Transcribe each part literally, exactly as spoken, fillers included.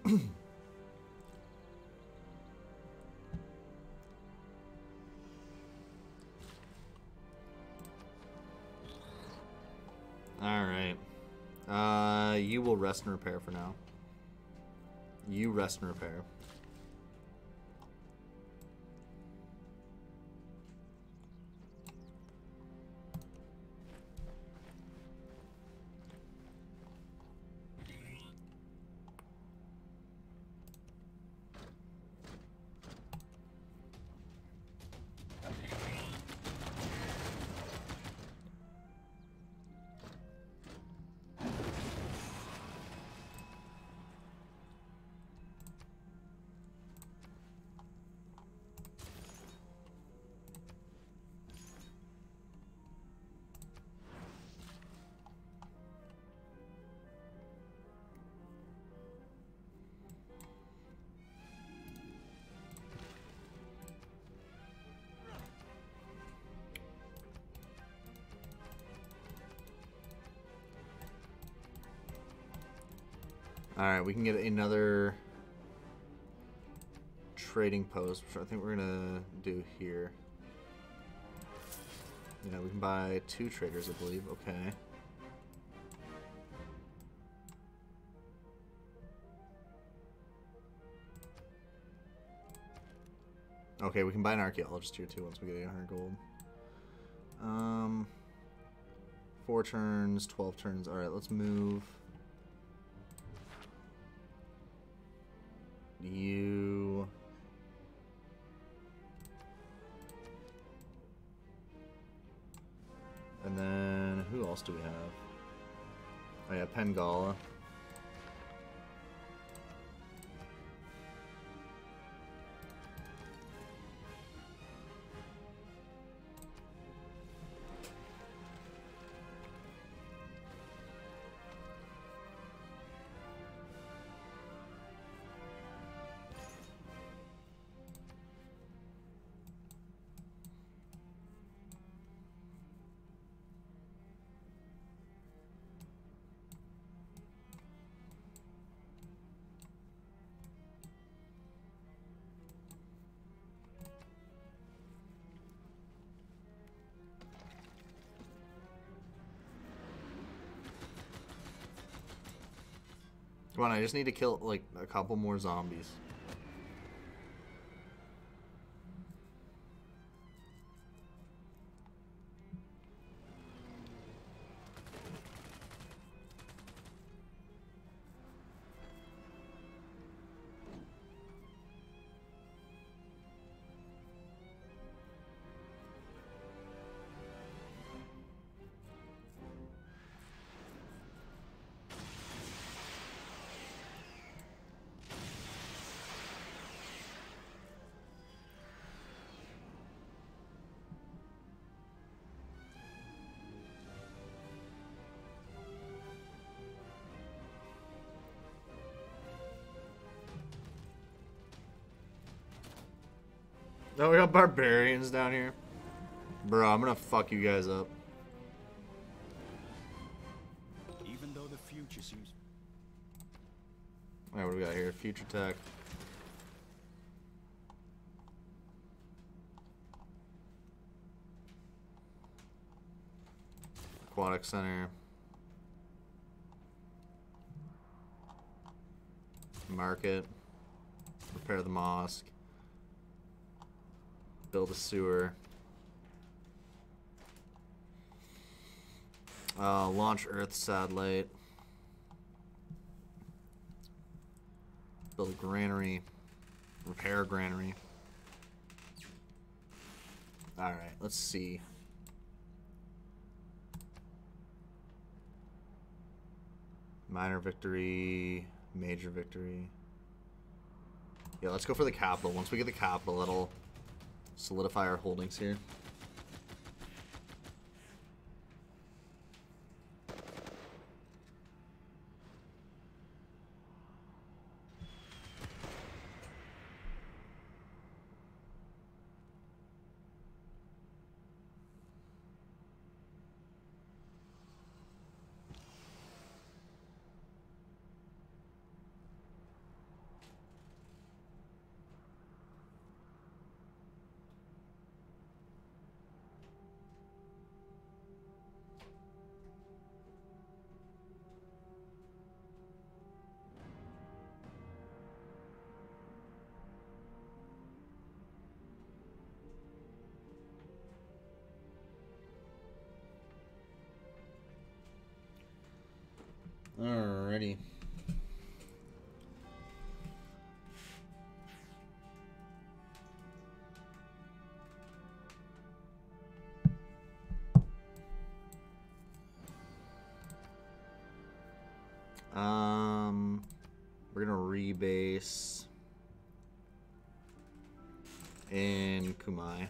Alright. Uh, you will rest and repair for now. You rest and repair. Alright, we can get another trading post, which I think we're going to do here. Yeah, we can buy two traders, I believe. Okay. Okay, we can buy an archaeologist here too once we get eight hundred gold. Um, four turns, twelve turns. Alright, let's move. You... And then, who else do we have? Oh yeah, Pengala. Come on, I just need to kill, like, a couple more zombies. Oh, we got barbarians down here. Bro, I'm gonna fuck you guys up. Even though the future seems... Alright, what do we got here? Future tech. Aquatic center. Market. Repair the mosque. Build a sewer. Uh, launch Earth satellite. Build a granary. Repair a granary. Alright, let's see. Minor victory. Major victory. Yeah, let's go for the capital. Once we get the capital, it'll solidify our holdings here. Alrighty. Um, we're gonna rebase in Kumai.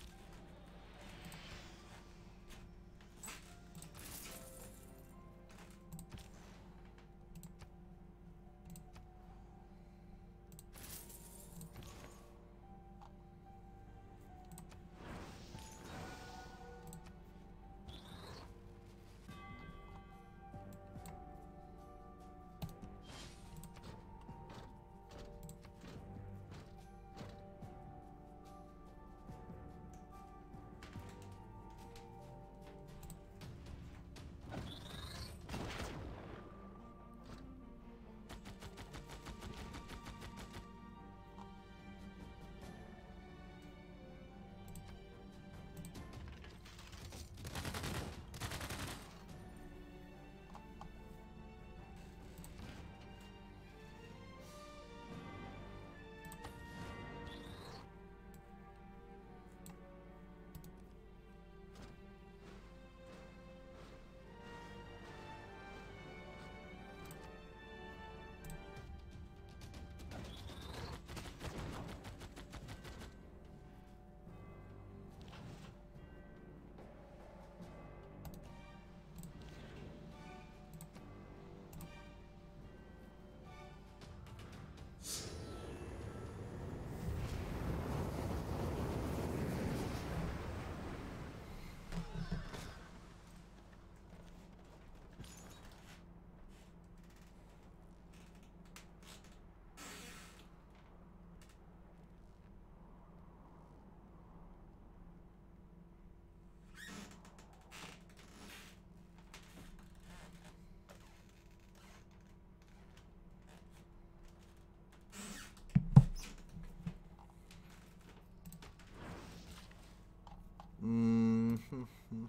Mm-hmm.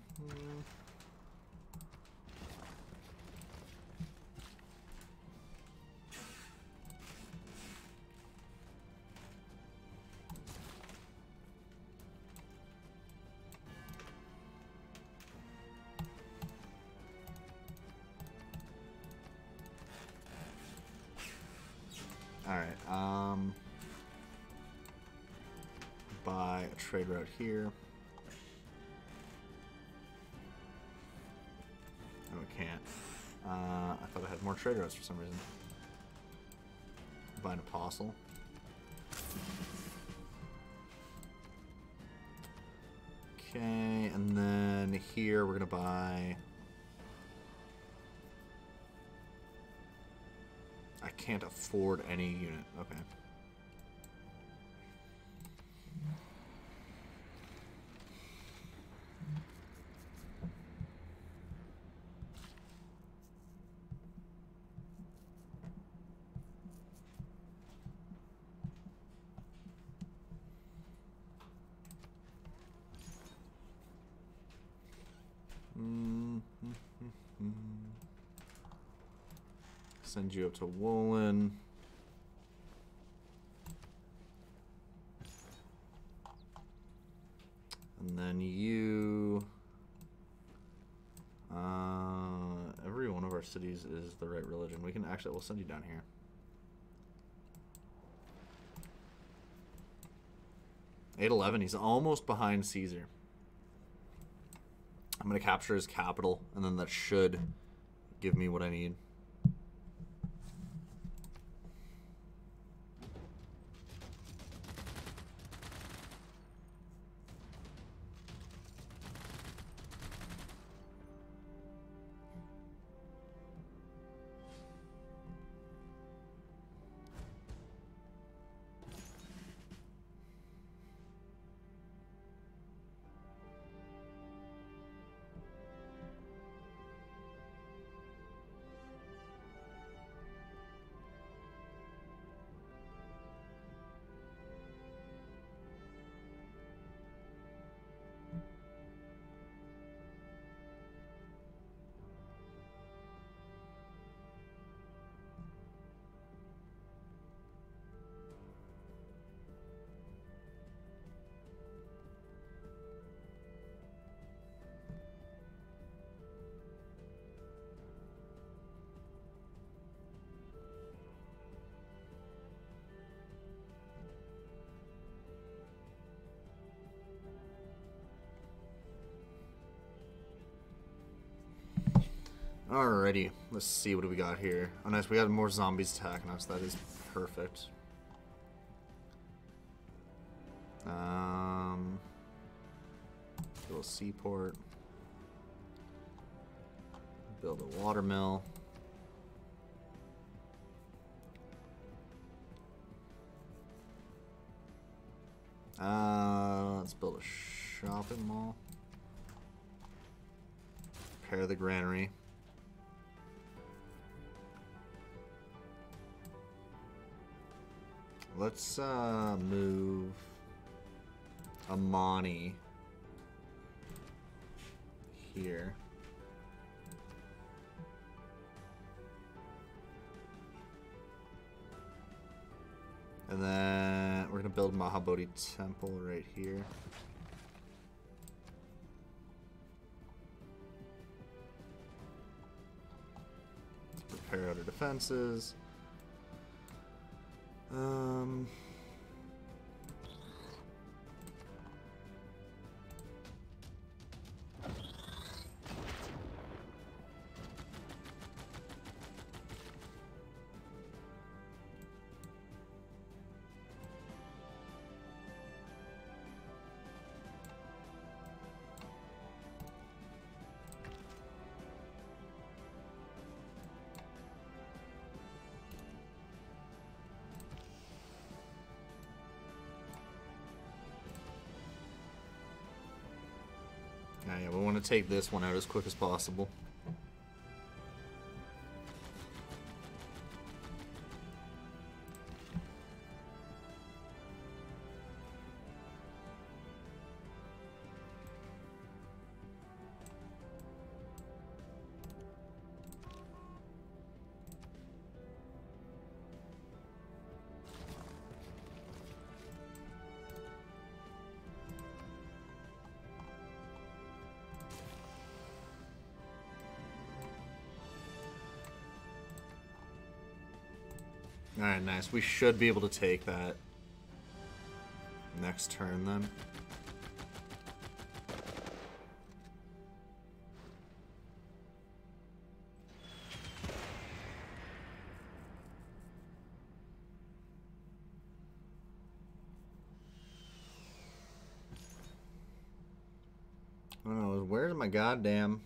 All right. Um, buy a trade route here. No, we can't. Uh, I thought I had more trade routes for some reason. Buy an apostle. Okay, and then here we're gonna buy. I can't afford any unit. Okay. Send you up to Woolen. And then you... Uh, every one of our cities is the right religion. We can actually... We'll send you down here. eight eleven. He's almost behind Caesar. I'm going to capture his capital, and then that should give me what I need. Alrighty, let's see what do we got here. Oh nice, we got more zombies attacking us. That is perfect. Um, little seaport. Build a water mill. Uh, let's build a shopping mall. Repair the granary. Let's uh, move Amani here. And then we're gonna build Mahabodhi Temple right here. Repair outer defenses. Um. Oh, yeah, we want to take this one out as quick as possible. Alright, nice. We should be able to take that next turn then. I don't know, where's my goddamn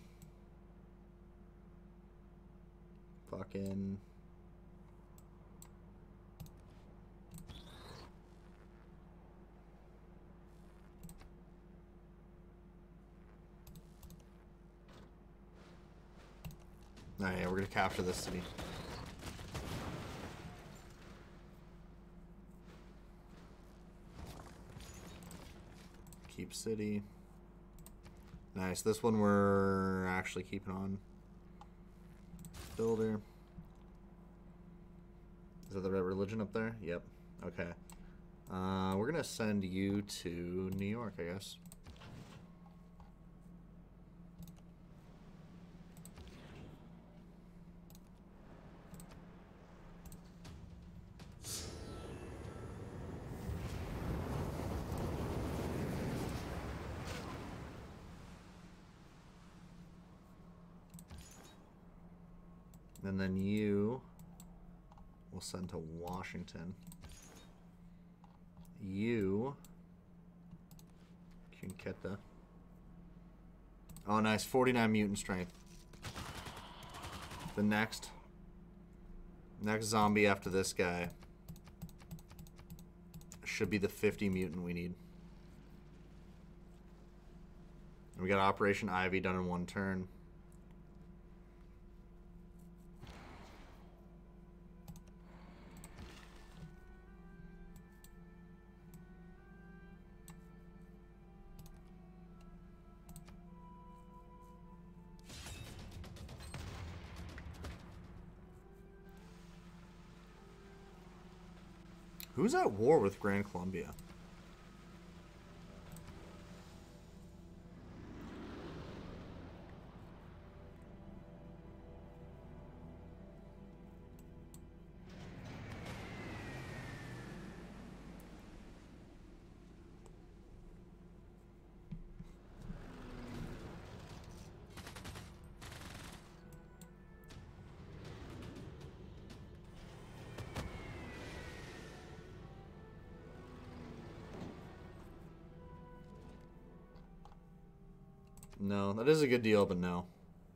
fucking... Oh yeah, we're gonna capture this city. Keep city. Nice. This one we're actually keeping on. Builder. Is that the right religion up there? Yep. Okay. Uh, we're gonna send you to New York, I guess. And then you will send to Washington. You, Quinqueta. Oh, nice. forty-nine mutant strength. The next, next zombie after this guy should be the fifty mutant we need. And we got Operation Ivy done in one turn. Who's at war with Grand Columbia? No, that is a good deal, but no.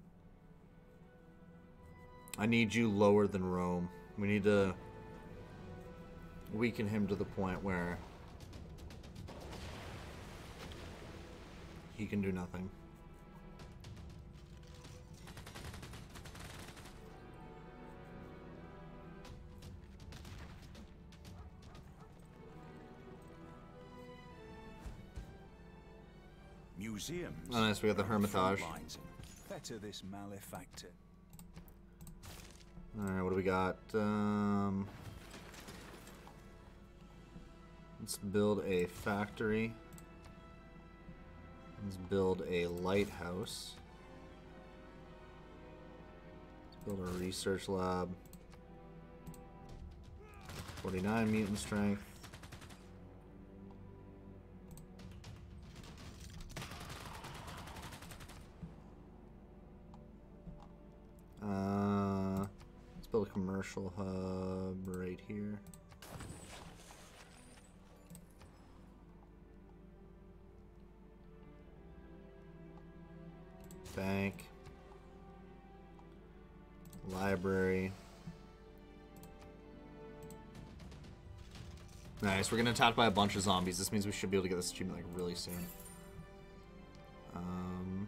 I need you lower than Rome. We need to weaken him to the point where he can do nothing. Museums. Oh, nice. We got the Hermitage. Better this malefactor. Alright, what do we got? Um, let's build a factory. Let's build a lighthouse. Let's build a research lab. forty-nine mutant strength. Uh, let's build a commercial hub right here. Bank. Library. Nice, we're gonna attack by a bunch of zombies. This means we should be able to get this achievement like really soon. Um...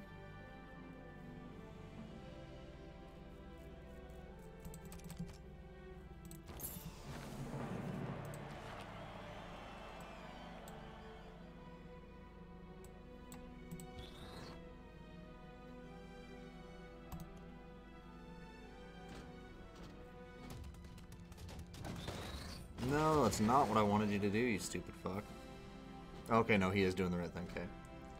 No, that's not what I wanted you to do, you stupid fuck. Okay, no, he is doing the right thing, okay.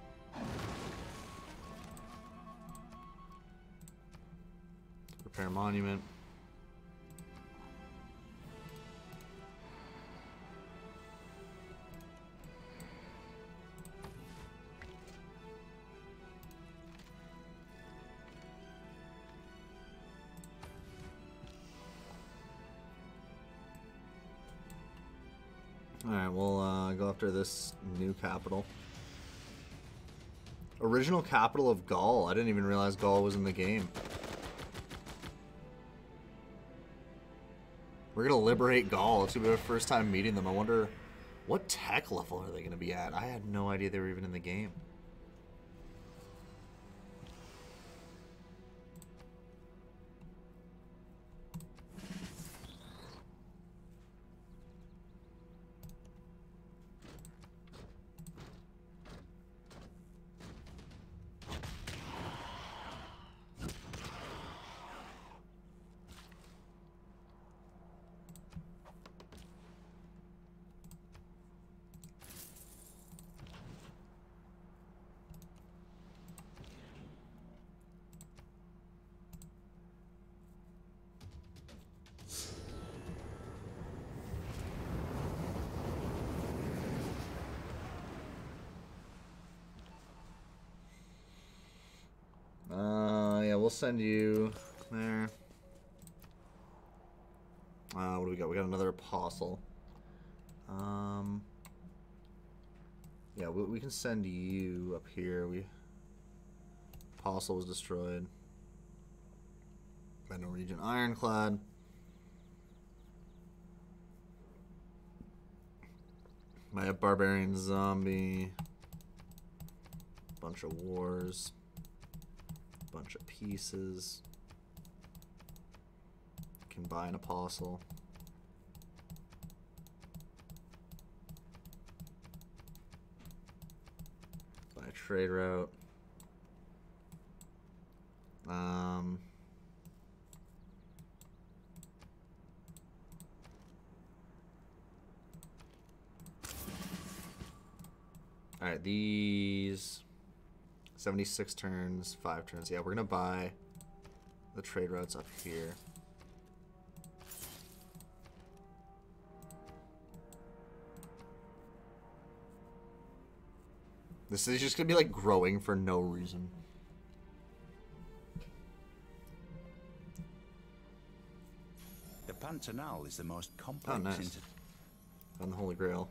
Repair monument. Alright, we'll uh, go after this new capital. Original capital of Gaul. I didn't even realize Gaul was in the game. We're gonna liberate Gaul. It's gonna be our first time meeting them. I wonder, what tech level are they gonna be at? I had no idea they were even in the game. Uh, yeah, we'll send you there. Uh, what do we got? We got another apostle. Um, yeah, we, we can send you up here. We apostle was destroyed by Norwegian ironclad. My barbarian zombie. Bunch of wars. Bunch of pieces. Can buy an apostle. Buy a trade route. Um, all right, these seventy-six turns, five turns. Yeah, we're gonna buy the trade routes up here. This is just gonna be like growing for no reason. The Pantanal is the most complex. Oh, nice. On the Holy Grail.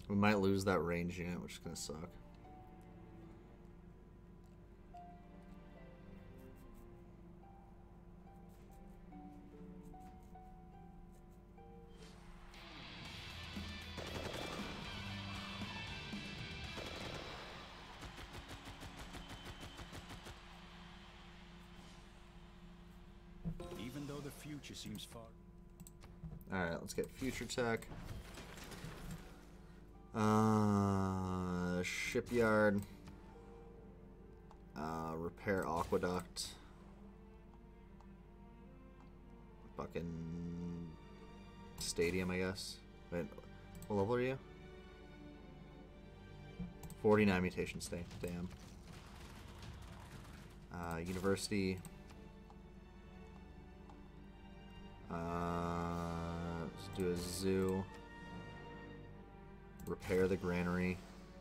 We might lose that range unit, which is gonna suck. Even though the future seems far. Alright, let's get future tech. Uh, shipyard. Uh, repair aqueduct. Fucking stadium, I guess. Wait, what level are you? forty-nine mutation state. Damn. Uh, university. Uh, let's do a zoo. Repair the granary.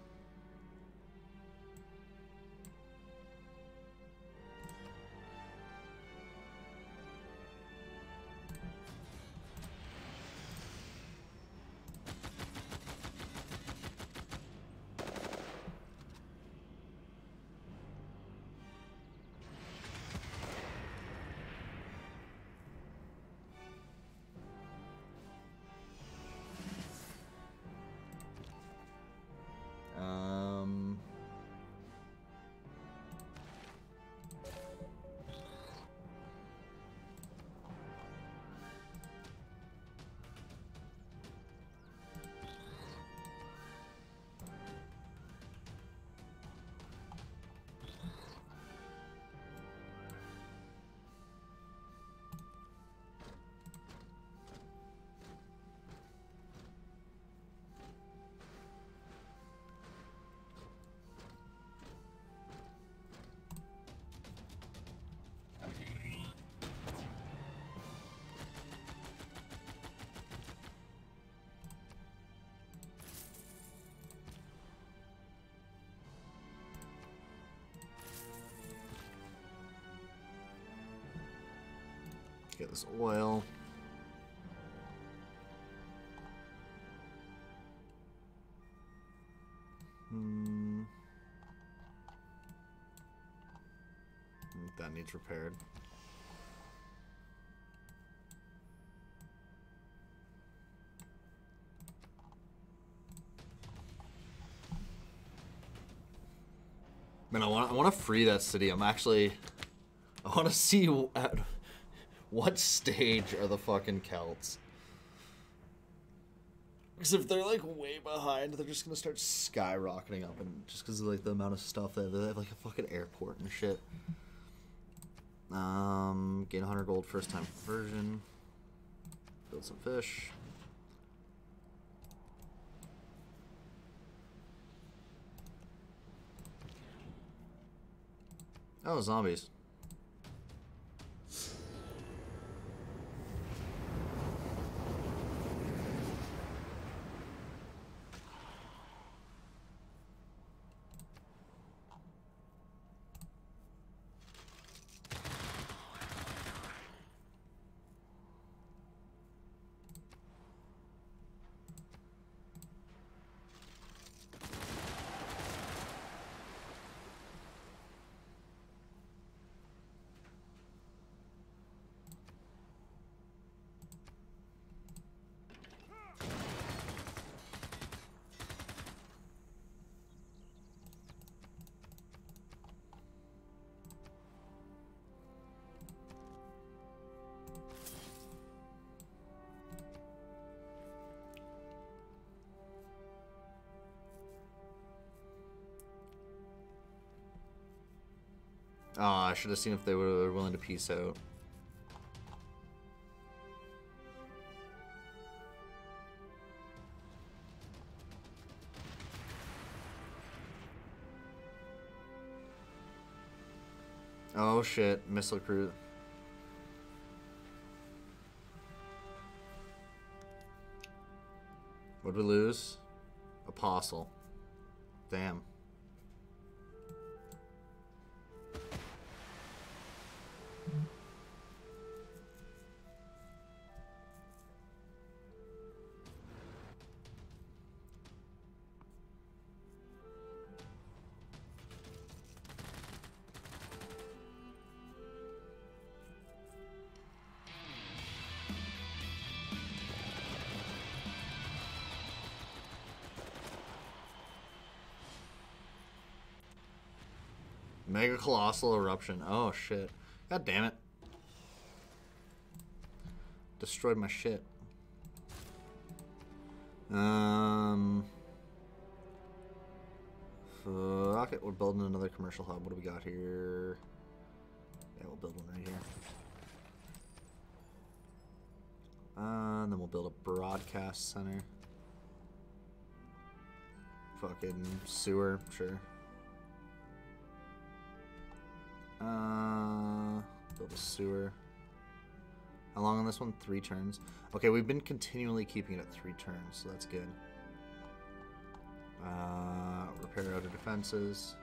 Um, get this oil. Hmm. That needs repaired. Man, I want I want to free that city. I'm actually I want to see at what stage are the fucking Celts. Because if they're like way behind, they're just gonna start skyrocketing up, and just because of like the amount of stuff they have, they have like a fucking airport and shit. Um, gain one hundred gold first time conversion. Build some fish. Oh, zombies. Oh, I should have seen if they were willing to peace out. Oh shit, missile crew. What'd we lose? Apostle. Damn. Mega Colossal Eruption. Oh, shit. God damn it. Destroyed my shit. Um... Fuck it. We're building another commercial hub. What do we got here? Yeah, we'll build one right here. Uh, and then we'll build a broadcast center. Fucking sewer, sure. Uh, build a sewer. How long on this one? Three turns. Okay, we've been continually keeping it at three turns, so that's good. Uh, repair outer defenses.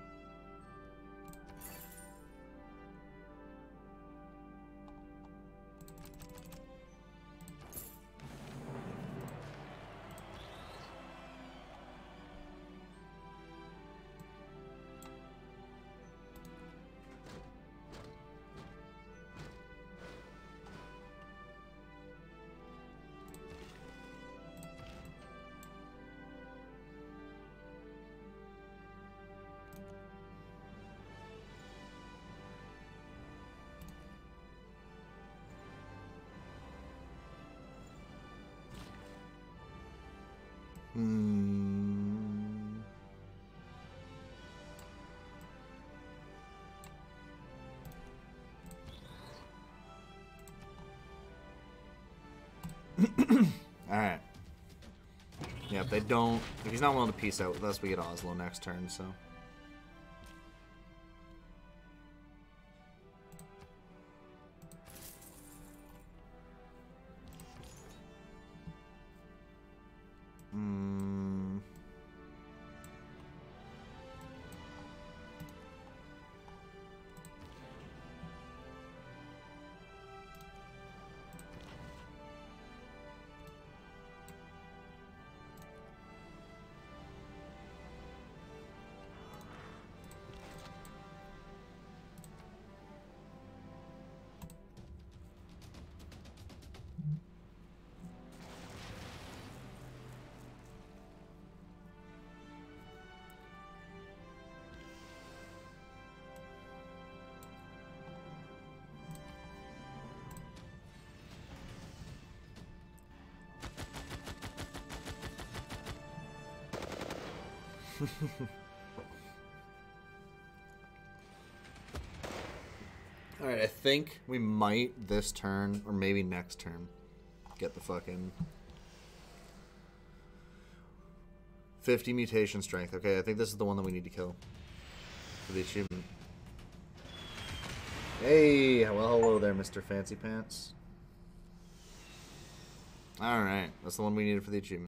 Hmm. Alright. Yeah, if they don't... If he's not willing to peace out with us, we get Oslo next turn, so... Hmm... Alright, I think we might this turn, or maybe next turn, get the fucking fifty mutation strength. Okay, I think this is the one that we need to kill for the achievement. Hey, well, hello there, Mister Fancy Pants. Alright, that's the one we needed for the achievement.